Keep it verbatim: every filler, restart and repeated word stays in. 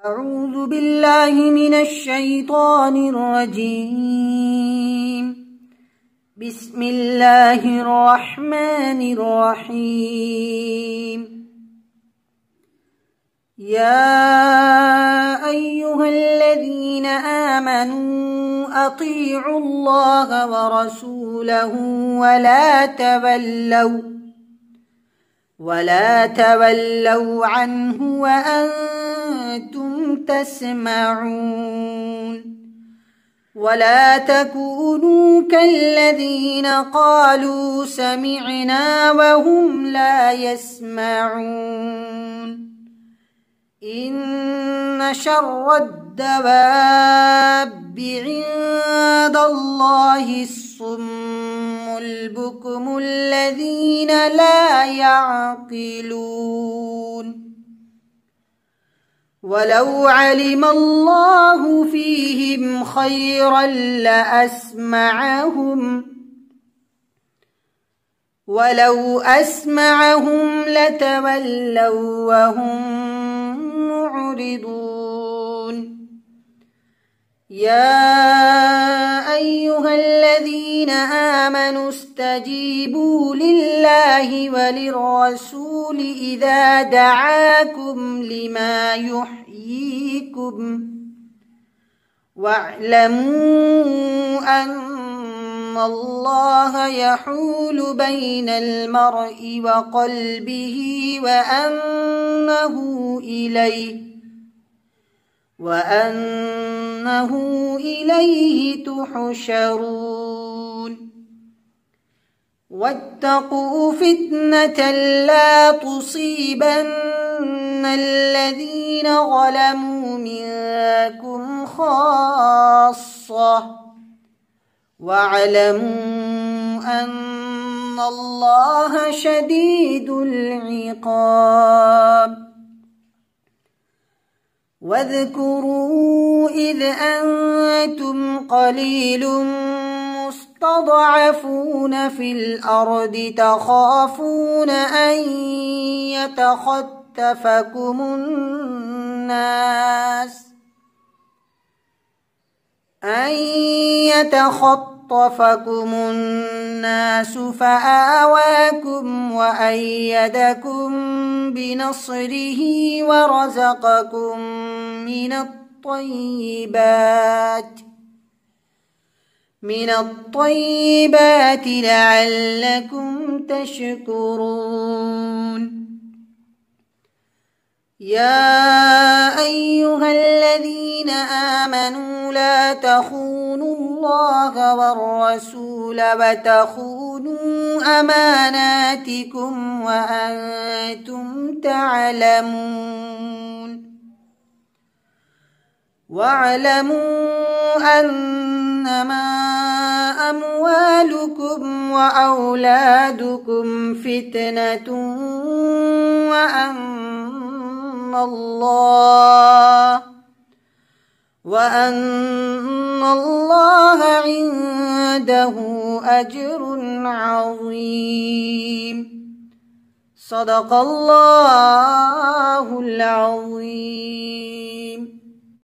أعوذ بالله من الشيطان الرجيم. بسم الله الرحمن الرحيم. يا أيها الذين آمنوا أطيعوا الله ورسوله ولا تولوا ولا تولوا عنه وأنتم تسمعون. ولا تكونوا كالذين قالوا سمعنا وهم لا يسمعون. إن شر الدواب عند الله الصم البكم الذين لا يعقلون. ولو علم الله فيهم خيرا لأسمعهم ولو أسمعهم لتولوا وهم معرضون. يا أيها الذين آمنوا استجيبوا لله وللرسول إذا دعاكم لما يحييكم واعلموا أن الله يحول بين المرء وقلبه وأنه إليه وأنه إليه تحشرون. واتقوا فتنة لا تصيبن الذين ظلموا منكم خاصة واعلموا أن الله شديد العقاب. واذكروا إذ أنتم قليل مستضعفون في الأرض تخافون أن يتخطفكم الناس أن يتخطفكم الناس فآواكم وأيدكم بنصره ورزقكم من الطيبات من الطيبات لعلكم تشكرون. يا أيها الذين آمنوا لا تخونوا الله والرسول وتخونوا أماناتكم وأنتم تعلمون. واعلموا أنما أموالكم وأولادكم فتنة وأن الله وأن الله عنده أجر عظيم. صدق الله العظيم.